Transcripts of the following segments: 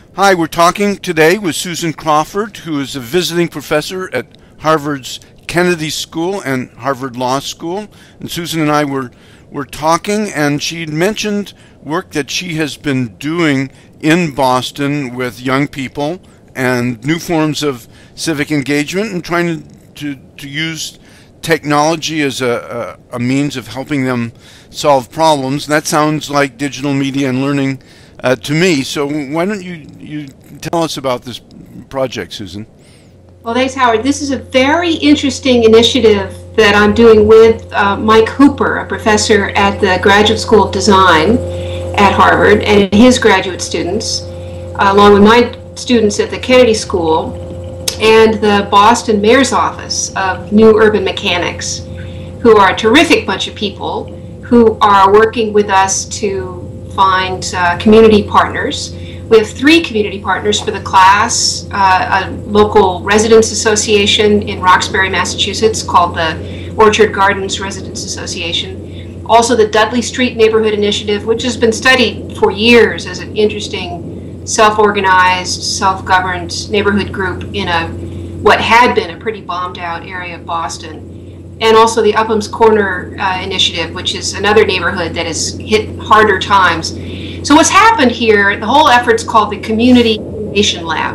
Hi, we're talking today with Susan Crawford, who is a visiting professor at Harvard's Kennedy School and Harvard Law School. And Susan and I were talking, and she mentioned work that she has been doing in Boston with young people and new forms of civic engagement and trying to use technology as a means of helping them solve problems. That sounds like digital media and learning to me. So why don't you tell us about this project, Susan? Well, thanks, Howard. This is a very interesting initiative that I'm doing with Mike Hooper, a professor at the Graduate School of Design at Harvard, and his graduate students, along with my students at the Kennedy School and the Boston Mayor's Office of New Urban Mechanics, who are a terrific bunch of people who are working with us to find community partners. We have 3 community partners for the class, a local residents association in Roxbury, Massachusetts called the Orchard Gardens Residents Association. Also the Dudley Street Neighborhood Initiative, which has been studied for years as an interesting self-organized, self-governed neighborhood group in what had been a pretty bombed out area of Boston. And also the Upham's Corner Initiative, which is another neighborhood that has hit harder times. So what's happened here, the whole effort's called the Community Innovation Lab.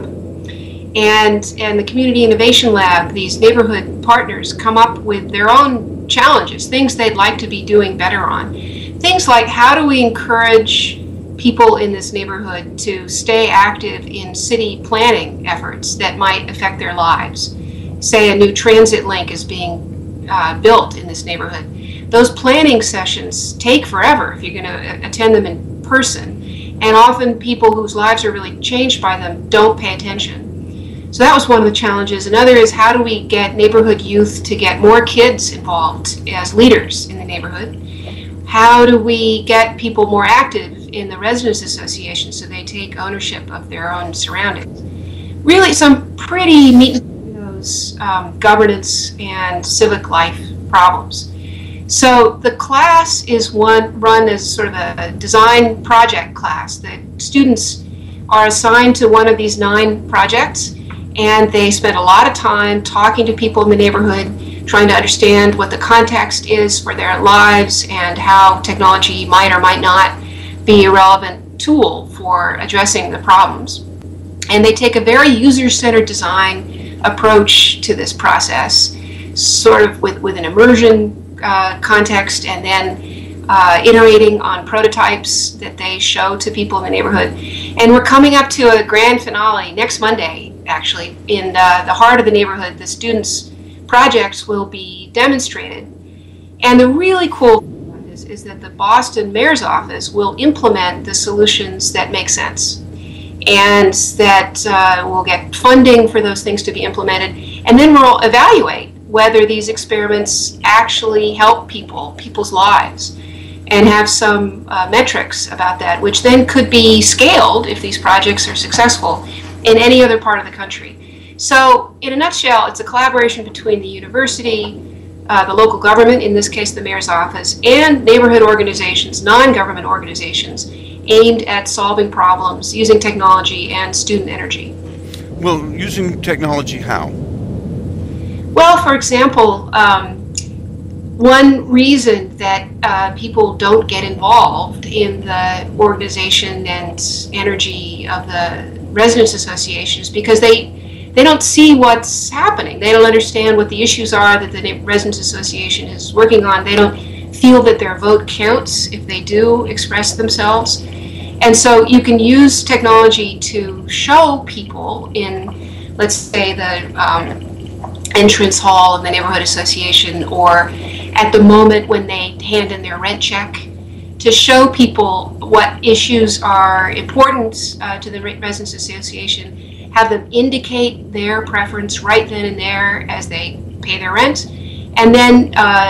And the Community Innovation Lab, these neighborhood partners come up with their own challenges, things they'd like to be doing better on. Things like, how do we encourage people in this neighborhood to stay active in city planning efforts that might affect their lives? Say a new transit link is being built in this neighborhood. Those planning sessions take forever if you're going to attend them in person, and often people whose lives are really changed by them don't pay attention. So that was one of the challenges. Another is, how do we get neighborhood youth to get more kids involved as leaders in the neighborhood? How do we get people more active in the residents association so they take ownership of their own surroundings? Really some pretty meat and potatoes governance and civic life problems. So the class is run as sort of a design project class. The students are assigned to one of these 9 projects, and they spend a lot of time talking to people in the neighborhood, trying to understand what the context is for their lives and how technology might or might not be a relevant tool for addressing the problems. And they take a very user-centered design approach to this process, sort of with an immersion context, and then iterating on prototypes that they show to people in the neighborhood. And we're coming up to a grand finale next Monday, actually, in the heart of the neighborhood. The students' projects will be demonstrated. And the really cool thing about this is that the Boston Mayor's Office will implement the solutions that make sense, and that we'll get funding for those things to be implemented, and then we'll evaluate whether these experiments actually help people's lives, and have some metrics about that, which then could be scaled if these projects are successful in any other part of the country. So in a nutshell, it's a collaboration between the university, the local government, in this case the mayor's office, and neighborhood organizations, non-government organizations, aimed at solving problems using technology and student energy. Well, using technology how? Well, for example, one reason that people don't get involved in the organization and energy of the residents association is because they don't see what's happening. They don't understand what the issues are that the residents association is working on. They don't feel that their vote counts if they do express themselves. And so you can use technology to show people in, let's say, the entrance hall of the neighborhood association, or at the moment when they hand in their rent check, to show people what issues are important to the residents association, have them indicate their preference right then and there as they pay their rent, and then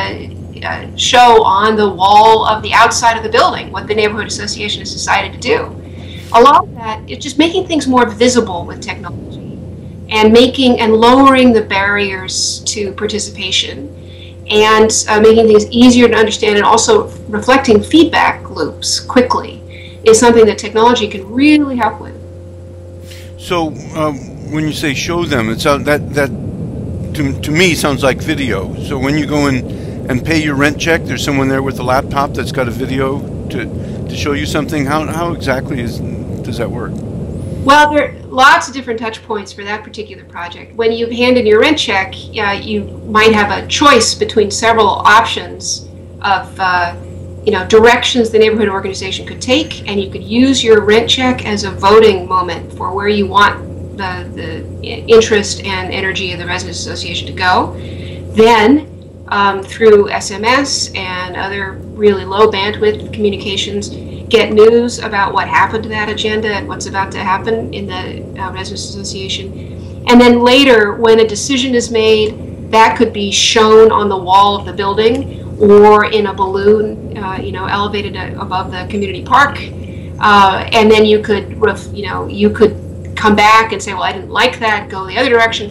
show on the wall of the outside of the building what the neighborhood association has decided to do. A lot of that is just making things more visible with technology, and making and lowering the barriers to participation, and making things easier to understand, and also reflecting feedback loops quickly is something that technology can really help with. So when you say show them, it sounds that to me sounds like video. So when you go in and pay your rent check, there's someone there with a laptop that's got a video to show you something. How exactly does that work? Well, there are lots of different touch points for that particular project. When you hand in your rent check, you might have a choice between several options of directions the neighborhood organization could take, and you could use your rent check as a voting moment for where you want the interest and energy of the Residents Association to go. Then, through SMS and other really low bandwidth communications, get news about what happened to that agenda and what's about to happen in the Residents Association. And then later, when a decision is made, that could be shown on the wall of the building or in a balloon, elevated above the community park. And then you could come back and say, well, I didn't like that, go the other direction.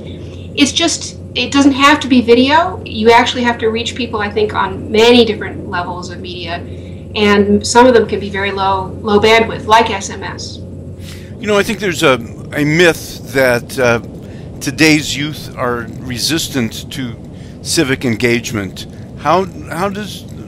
It doesn't have to be video. You actually have to reach people, I think, on many different levels of media. And some of them can be very low bandwidth, like SMS. I think there's a myth that today's youth are resistant to civic engagement. How do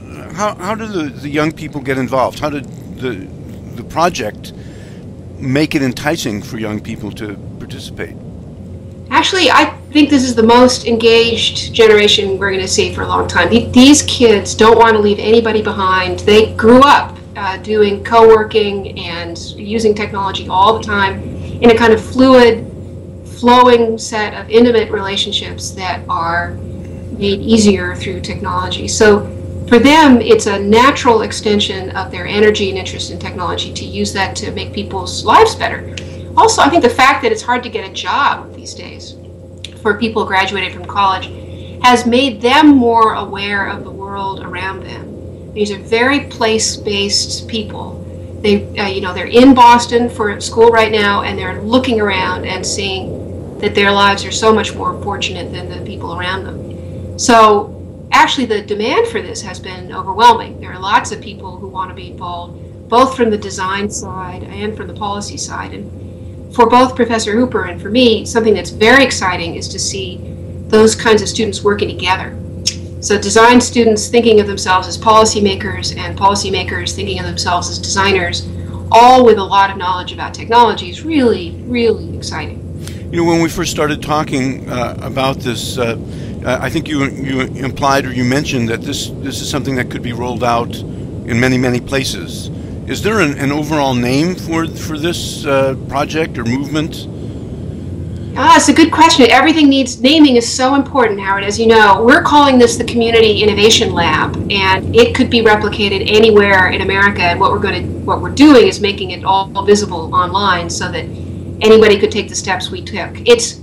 the young people get involved? How did the project make it enticing for young people to participate? Actually, I think this is the most engaged generation we're going to see for a long time. These kids don't want to leave anybody behind. They grew up doing co-working and using technology all the time in a kind of fluid, flowing set of intimate relationships that are made easier through technology. So for them, it's a natural extension of their energy and interest in technology to use that to make people's lives better. Also, I think the fact that it's hard to get a job these days for people graduated from college has made them more aware of the world around them. These are very place-based people. They're in Boston for school right now, and they're looking around and seeing that their lives are so much more fortunate than the people around them. So actually the demand for this has been overwhelming. There are lots of people who want to be involved, both from the design side and from the policy side. And for both Professor Hooper and for me, something that's very exciting is to see those kinds of students working together. So design students thinking of themselves as policymakers and policymakers thinking of themselves as designers, all with a lot of knowledge about technology, is really, really exciting. When we first started talking about this, I think you implied or you mentioned that this is something that could be rolled out in many, many places. Is there an overall name for this project or movement? It's a good question. Everything needs naming is so important, Howard. As you know, we're calling this the Community Innovation Lab, and it could be replicated anywhere in America. And what we're doing is making it all visible online so that anybody could take the steps we took. This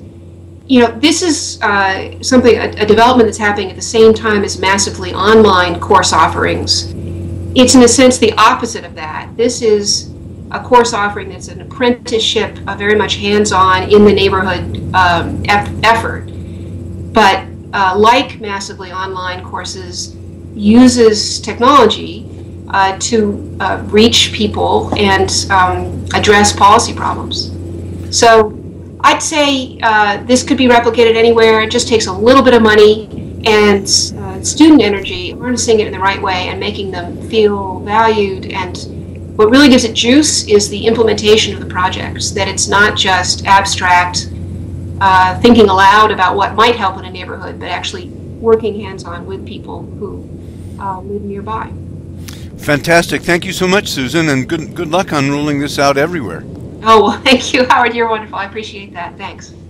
is a development that's happening at the same time as massively online course offerings. It's in a sense the opposite of that. This is a course offering that's an apprenticeship, a very much hands-on in the neighborhood effort, but like massively online courses, uses technology to reach people and address policy problems. So I'd say this could be replicated anywhere. It just takes a little bit of money and student energy, harnessing it in the right way and making them feel valued. And what really gives it juice is the implementation of the projects, that it's not just abstract thinking aloud about what might help in a neighborhood, but actually working hands-on with people who live nearby. Fantastic. Thank you so much, Susan, and good luck on rolling this out everywhere. Oh, well, thank you, Howard. You're wonderful. I appreciate that. Thanks.